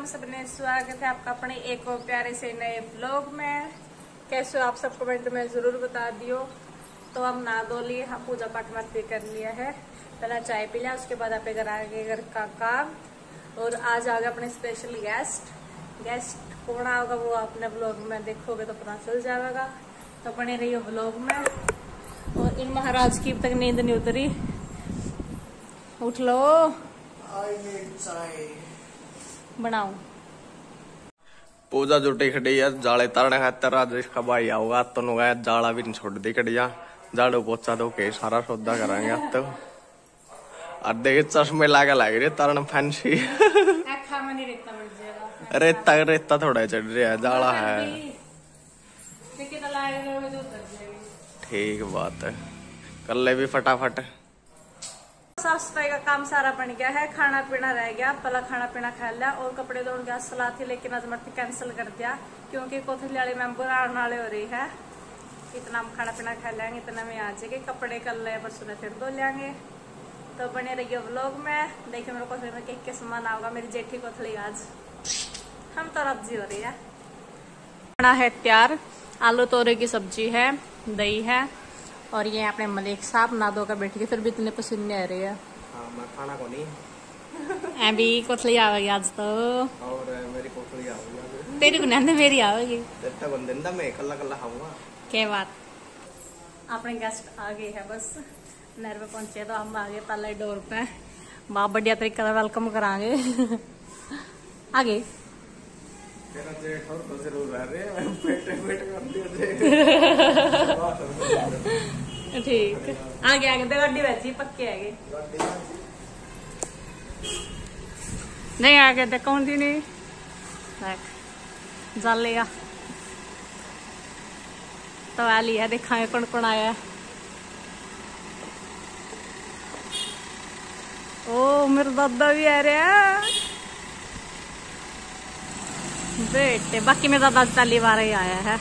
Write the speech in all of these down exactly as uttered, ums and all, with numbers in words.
सबने, स्वागत है आपका अपने एक और प्यारे से नए ब्लॉग में। कैसे हो आप सब कमेंट में जरूर बता दियो। तो हम नहा धो लिए, हम पूजा पाठ मत भी कर लिया है, पहले चाय पी लिया, उसके बाद आप घर आगे घर का काम। और आज आ गए अपने स्पेशल गेस्ट। गेस्ट कौन आएगा वो अपने ब्लॉग में देखोगे तो पता चल जाएगा, तो बने रहिए ब्लॉग में। और इन महाराज की तक नींद नहीं उतरी, उठ लो बनाओ। पूजा जुटी खड़ी है जाले तारने खातर। आज इसका भाई आओगा तो नुगा जाला भी नहीं छोड़ दी खड़िया, झाड़ू पोछा दो के सारा सौदा कराएंगे अब तो। और देखे चश्मे लागे लग रहे तारण फैंसी। रेता रेता थोड़ा चढ़ रहा है, जाला है। ठीक बात है, कर ले भी फटाफट। साफ सफाई का काम सारा बन गया है, खाना पीना रह गया, पहला खाना पीना खा लिया और कपड़े धोने गया सलाह थी, लेकिन आज मत कैंसिल कर दिया क्योंकि कोथली वाले मेंबर आने वाले हो रही है। इतना हम खाना पीना खा लेंगे, इतना में आ जाएंगे, कपड़े कल ले परसों फिर धो लेंगे। तो बने रहिए व्लॉग में, देखिए मेरे कोथली में केक के सामान आऊगा। मेरी जेठी कोथली आज हम तो राजी हो रही है। खाना है तैयार, आलू तोरे की सब्जी है, दही है, और ये अपने मलिक साहब ना दो का बैठ के फिर भी इतने पसीने आ रहे हैं। हाँ, मैं खाना को नहीं अभी कोथली आवेगी आज तो, और मेरी कोथली आवेगी। तेरी गुनाह मेरी आवेगी, तेरा बंदा मैं कल्ला कल्ला खाऊंगा। क्या बात। अपने गेस्ट आ गए हैं, बस नहर पे पहुंचे तो हम आ गए पहले डोर पे। बहुत बढ़िया तरीके से वेलकम करांगे। आगे तेरा जेठ और तो जरूर रह रहे हैं, पेट पेट कर दिया ठीक। आगे आगे तो गाड़ी वैसी पक्के आगे नहीं, आगे तो कौन थी नहीं जल लिया तो आ लिया, दिखाए कौन कौन आया। ओ मेरे दादा भी आ रहे हैं बेटे, बाकी मेरा दादा पहली बार ही आया है।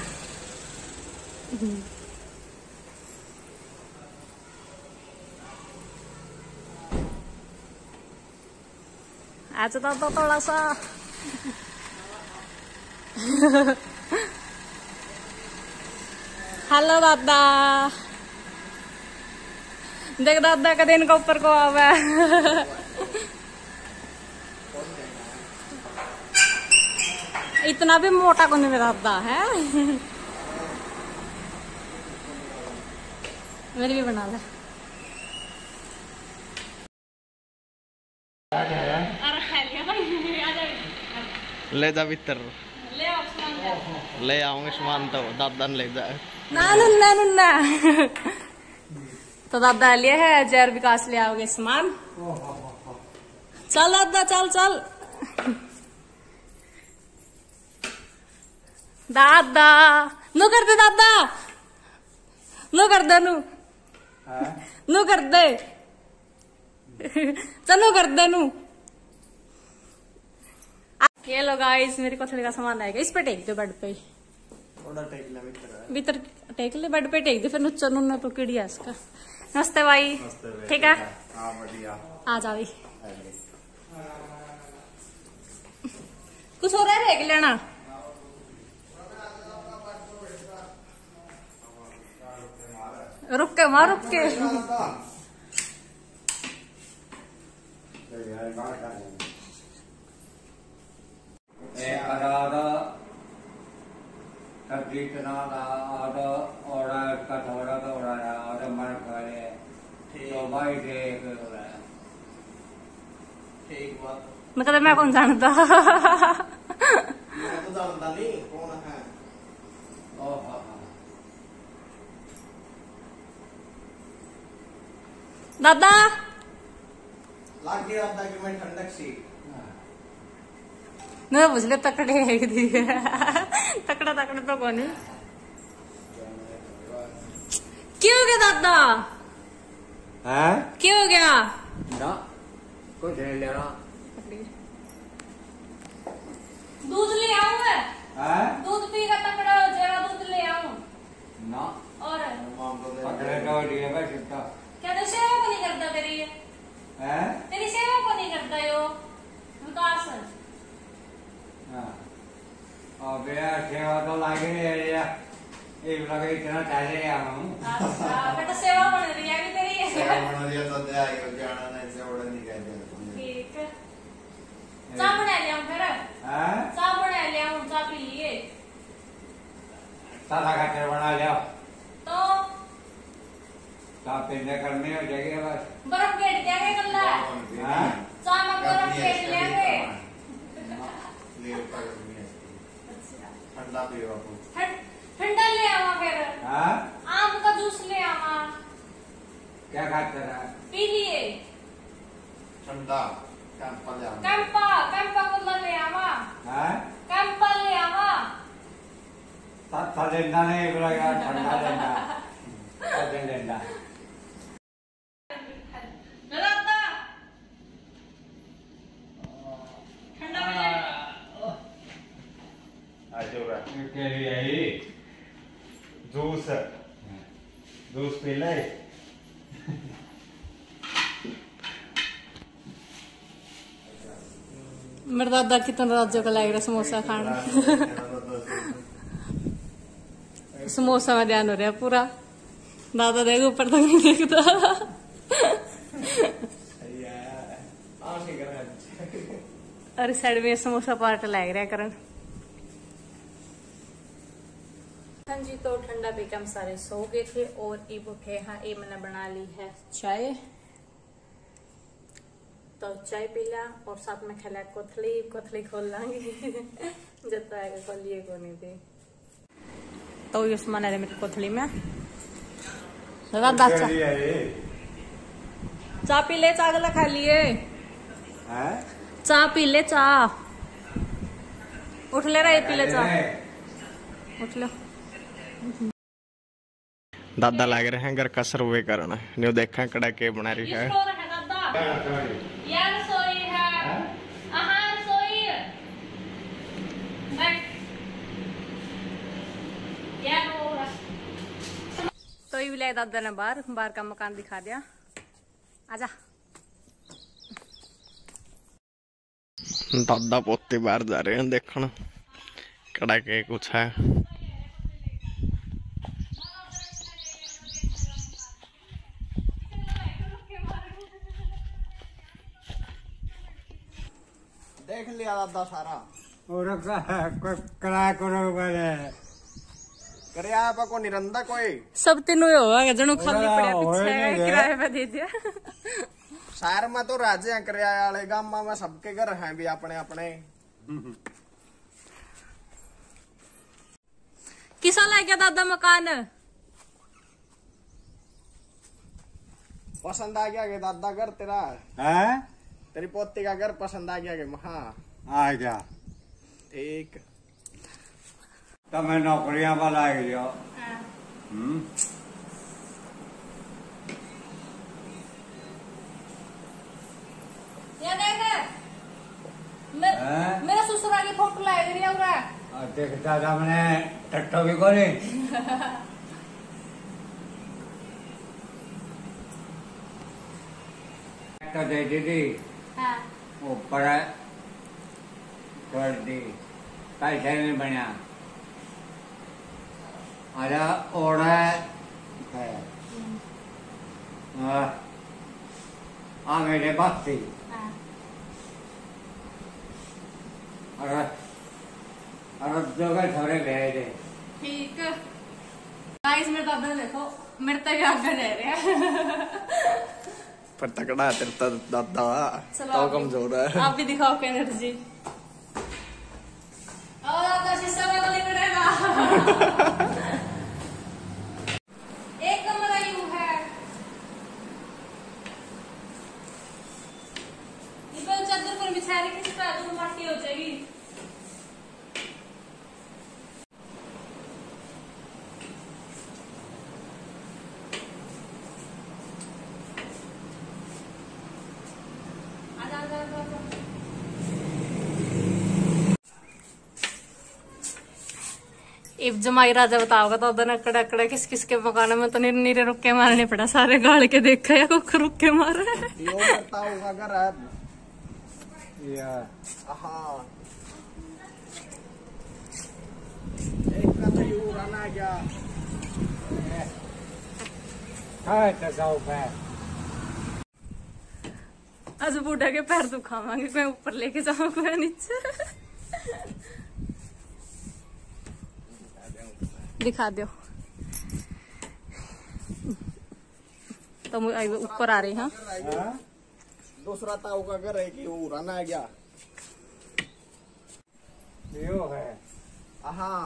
आज दादा थोड़ा सा हेलो दादा, देख दादा का दिन का ऊपर को आवा इतना भी मोटा को नहीं मेरा दादा है। मेरी भी बना ले। ले जा भीतर, ले आऊंगे सामान तो दादा ने ले जा। ना नुन्ना नुन्ना तो दादा लिया है, जैर विकास ले आओगे सामान। चल दादा चल चल दादा, नु कर दे दादा, नु कर दे, नु नु कर दे, चलो कर दे नु। ये लो गाइस, मेरी कोथली का सामान आएगा, इस पे टेक दो बेड पे, भीतर टेक ले, बेड पे टेक दे, फिर नुच्चा नुन्ना तो किड़िया इसका। नमस्ते भाई, ठीक है आ जा भाई। कुछ हो रहा है रेग लेना। रुक के मार, रुक के मैं कहता मैं कौन जानता। मैं तो जानता नहीं कौन है। दादा लाग गया दादा की मैं ठंडक सी मैं बुझले तकड़े है तकड़ा तकड़ा तो कौन है। क्यों हो गया दादा, हैं क्यों हो गया ना कुछ नहीं लेना। दूध ले आऊं मैं, हैं दूध पी का तकड़ा हो जाएगा, दूध ले आऊं ना। और पकड़े का दिए का चिट्टा क्या तो सेवा को नहीं करता तेरी, हैं तेरी सेवा को नहीं करता यो विकास। और बेटा सेवा तो लागे एक लगे इतना टाले आ हूं। अच्छा बेटा सेवा बन रही है अभी तेरी। सेवा बन रही है तो दे आएगा जाना नहीं से ऑर्डर नहीं कर दे। ठीक है चाय बना लिया हूं फिर। हां चाय बना लिया हूं चाय पी लिए। सादा खाते बना लिया तो चाय पीने करने हो जगह बस बर्फ गेट क्या है कल्ला। हां चाय में बर्फ गेट लेंगे। ले पर ठंडा पियो आप। ठंडा ले आवा फिर। हां आम का जूस ले आवा। क्या खाते रहा पी लिए। ठंडा कैंपा ले आवा। कैंपा कैंपा को ले आवा। हां कैंपा ले आवा। साथ लेना नहीं बोला ठंडा लेना साथ लेना ललाता ठंडा ले आज हो रहा के लिए ही जूस जूस पी ले। मेरे दादा कितना राज्यों का लग रहा समोसा खाना। समोसा में ध्यान हो रहा है पूरा। दादा देख ऊपर तक नहीं देखता। और साइड में समोसा पार्ट लग रहा है करण। हाँ जी तो ठंडा पी के हम सारे सो गए थे और ये उठे हाँ ये मैंने बना ली है चाय। तो चाय पी लिया और साथ में खेला कोथली कोथली खोल लांगे। जब तक खोलिए को नहीं थी तो ये सामान है मेरी कोथली में। दादा चाय पी ले चाय गला खा लिए। चाय पी ले चाय उठ ले रहा पी ले चाय उठ लो। दादा लग रहे हैं घर का सर्वे करना न्यू देखा कड़ा के बना रही है। यार सोई है आहार सोई यार हो रहा। तो ये ले दादा ने बाहर बाहर का मकान दिखा दिया। आजा दादा पोते बाहर जा रहे हैं देखना कड़ा के कुछ है। देख लिया दादा सारा और किराया करो वाले किराया पर को निरंदा कोई सब तीनों होगा जनू खाली पड़े पीछे किराए पे दे दिया। शहर में तो राजे हैं किराया वाले गांव में सबके घर हैं भी अपने अपने। किसा ला गया दादा मकान पसंद आ गया कि दादा घर तेरा है तेरी पोती का घर पसंद आ गया कि महा आ गया ठीक। तो मैं नौकरियां वाला आ गया। हम्म ये देख मेरा ससुराल की फोटो लाई रही है और देखता था मैंने टट्टो भी कोनी तो दे दी ऊपर छोड़ दी पैसे नहीं बना अरे ओढ़ा है आ मेरे पास थी अरे अरे जगह थोड़े भेजे ठीक गाइस मेरे दादा देखो मेरे तक आगे रह रहे हैं। पर तकड़ा है तेरा दादा तो कमजोर है। आप भी दिखाओ क्या एनर्जी और आपका शीशा वाला लिखड़ेगा। एक कमरा यूं है इस पर चादर पर बिछा रही किसी पर तो माटी हो जाएगी। इफ जमाई राजा बताओगा तो उधर अकड़ा अकड़ा किस किस के मकान में तो नीरे नीरे रुके मारने पड़ा। सारे गाड़ के देखा या कुछ रुक के मारा है। यो करता होगा घर है या हाँ उड़ान आ गया। हाँ तो जाओ पैर आज बूढ़ा के पैर दुखावांगे, कोई ऊपर लेके जाऊँ कोई नीचे। दिखा दो तो ऊपर आ रही। हाँ दूसरा ताऊ का घर है कि उड़ान आ गया। यो है हाँ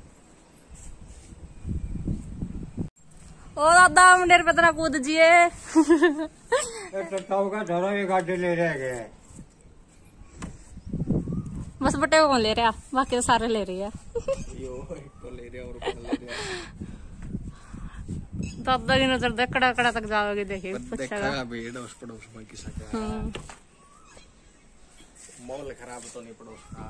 ओ दादा मुंडेर पे तरह कूद जिए। तो ताऊ का धरो ये गाड़ी ले रह गए। बस बटे को कौन ले रहा, बाकी तो सारे ले रही है। यो एक को ले रहे और को ले रहे। दादा की नजर देख कड़ा कड़ा तक जाओगे, देखे देखा भीड़ उस पड़ोस में किसा का मॉल खराब तो नहीं पड़ोस का।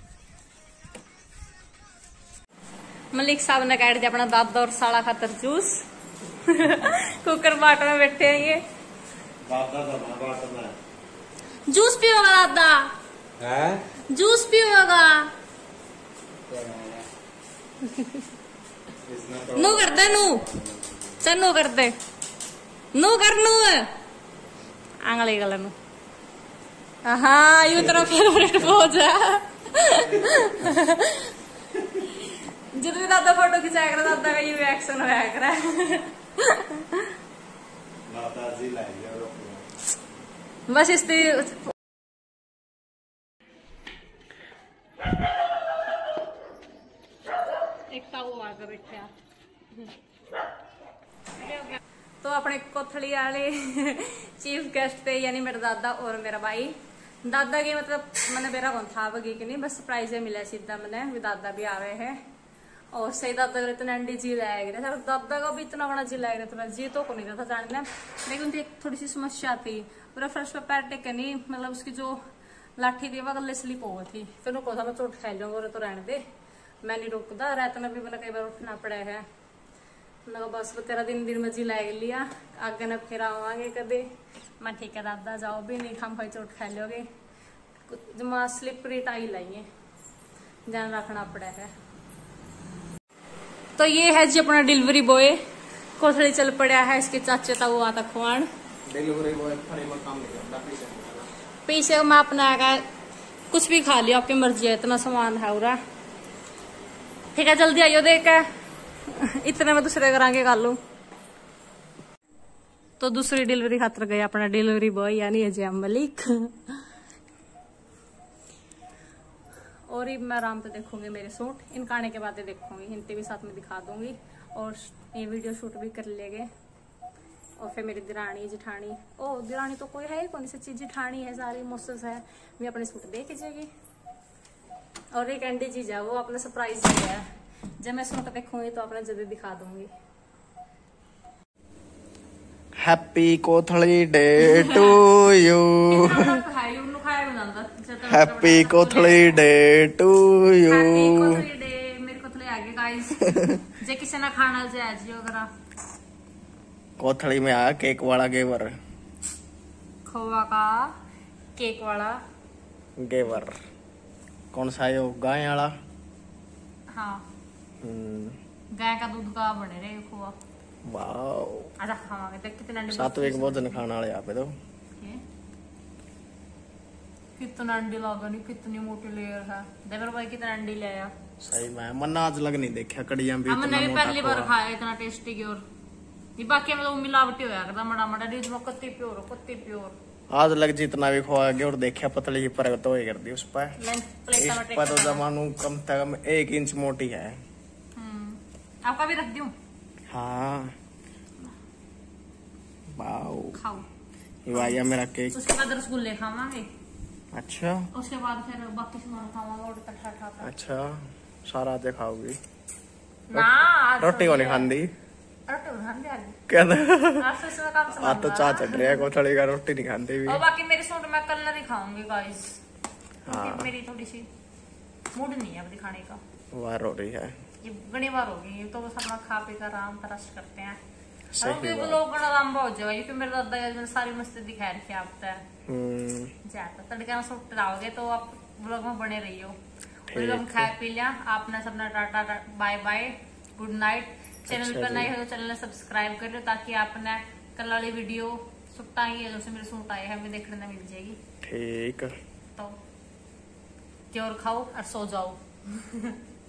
मलिक साहब ने काट दिया अपना दादा और साला खातर जूस। कुकर बाट में बैठे हैं ये। दादा तो जूस पियोगा दादा, है जूस पियोगा। नू कर दे, नू चल नू कर दे, नू कर नू आंगली गला नू। हाँ यू तेरा फेवरेट पोज है। जब भी दादा फोटो खिंचाया कर दादा का यू एक्शन होया कर। बस इस एक ताऊ आगे बैठे। तो अपने कोथली वाले चीफ गेस्ट थे, यानी मेरा दादा और मेरा भाई। दादा की मतलब मैंने मेरा कौन था बगी कि नहीं, बस सरप्राइज मिला सीधा मैंने भी दादा भी आवे है। और सही दादा का इतना अंडी जी लाया गया था, दादा का भी इतना बड़ा जी लाया गया था, जी तो को नहीं था जानने। लेकिन उनकी एक थोड़ी सी समस्या थी, पूरा फर्श पे पैर टेके नहीं, मतलब उसकी जो लाठी थी वह गले स्लिप हो गई थी। फिर उनको था मैं चोट खा लूंगा और तो रहने दे, मैं नहीं रोकता। रात में भी मैंने कई बार उठना पड़ा है। मैं बस तेरह दिन दिन में जी ला लिया, आगे न फिर आवांगे कदे। मैं ठीक है दादा जाओ भी नहीं, खाम खाई चोट खा लोगे। जमा स्लिपरी टाई लाइए, ध्यान रखना पड़ा है। तो ये है जी अपना डिलीवरी बॉय, कोथड़ी चल पड़ा है इसके चाचे ताऊ आता खुआन। डिलीवरी बॉय खड़े में काम नहीं करता, पीछे मैं अपना आगा कुछ भी खा लिया, आपकी मर्जी है, इतना सामान है उरा। ठीक है जल्दी आइयो देख के, इतने में दूसरे घर आगे कर लू। तो दूसरी डिलीवरी खातर गया अपना डिलीवरी बॉय यानी अजय मलिक। और ही मैं आराम से देखूंगी मेरे सूट, इनका आने के बाद देखूंगी, हिंदी भी साथ में दिखा दूंगी और ये वीडियो शूट भी कर लेंगे। और फिर मेरी दिरानी जिठानी, ओ दिरानी तो कोई है ही कौन सी चीज, जिठानी है सारी मुस्स है, मैं अपने सूट देख जाएगी। और एक एंडी चीज है वो अपने सरप्राइज है, जब मैं सूट देखूंगी तो अपने जल्दी दिखा दूंगी। Happy Kothli day to you, happy Kothli day to you. मेरी कोथली आगे गाइस, जे किसी ना खाना जाए जियो करा। कोथली में आ केक वाला गेवर, खोवा का केक वाला गेवर। कौन सा है वो, गाय वाला? हाँ हम्म गाय का दूध का बने रहे खोवा। वाह आजा खावांगे, देख कितना अंडे सात्विक भोजन खाने वाले यहाँ पे तो। कितना अंडी लगा नहीं, कितनी मोटी लेयर है। देवर भाई कितना अंडी ले आया। सही में मन आज लग नहीं देखा कड़िया भी हमने भी पहली बार खाया इतना टेस्टी की। और ये बाकी में तो मिलावटी होया करता मड़ा मड़ा, डीज में कत्ती प्योर कत्ती प्योर। आज लग जितना भी खोआ गया और देखा पतली पर तो ही कर दी उस पर। इस पर तो जमानू कम से कम एक इंच मोटी है। आपका भी रख दूं? हाँ वाओ खाओ। ये आया मेरा केक। उसके बाद रसगुल्ले खावांगे। अच्छा उसके बाद फिर बाकी सामान खावांगे और तक ठा ठा। अच्छा सारा दे खाओगी ना? रोटी को नहीं खांदी रोटी खान दे आज। क्या आज से इसमें काम से आज तो चाह चढ़ रहा है कोथड़ी का, रोटी नहीं खाते भी। और बाकी मेरे सूट मैं कल नहीं खाऊंगी गाइस, क्योंकि मेरी थोड़ी सी मूड नहीं है अब दिखाने का। वार हो रही है ये घनी बार होगी, तो बस अपना खा पी कर आराम तरस करते हैं। सही बात। लोग बड़ा लंबा हो जाएगा क्योंकि मेरे दादा मैंने सारी मस्ती दिखा रखी है आप तक। हम्म ज्यादा तड़के में सूट लाओगे तो आप ब्लॉग में बने रहियो। और हम खा पी लिया। आपने सबने tata bye bye good night. Channel अच्छा पर जी। नए हो तो चैनल सब्सक्राइब कर लो ताकि आपने कल वाली वीडियो सूट आई है जो मेरे सूट आए हैं हमें देखने में मिल जाएगी। ठीक। तो जोर खाओ और सो जाओ।